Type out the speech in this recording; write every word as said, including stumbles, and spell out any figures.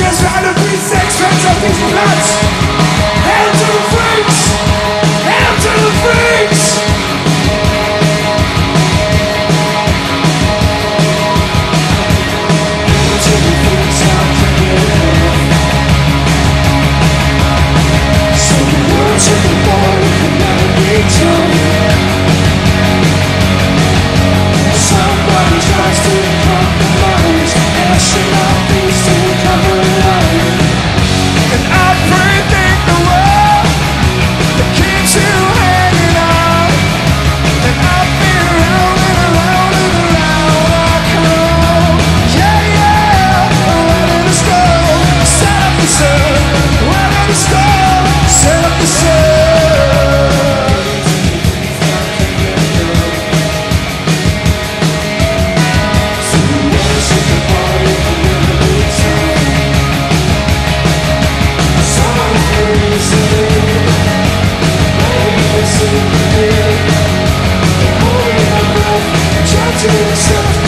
just trying to be sex, friends of these nuts. Hail to the freaks! Hail to the freaks! Hail to the freaks, I'll bring it in. So the words of the boy can never be told. Somebody tries to compromise, and I should not be still covering up. And I predict the world that keeps you hanging on. And I've been round and around and around I come. Yeah, yeah, ready to go. Set up the sun, ready to go. Set up the sun. Try to yourself.